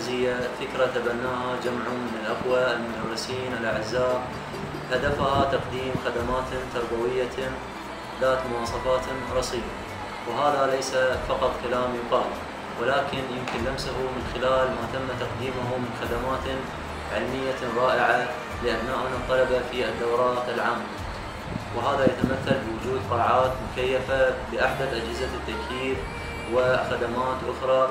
المركزية فكرة تبناها جمع من الأخوة المدرسين الأعزاء، هدفها تقديم خدمات تربوية ذات مواصفات رصينة، وهذا ليس فقط كلام يقال، ولكن يمكن لمسه من خلال ما تم تقديمه من خدمات علمية رائعة لأبنائنا الطلبة في الدورات العامة، وهذا يتمثل بوجود قاعات مكيفة بأحدث أجهزة التكييف وخدمات أخرى.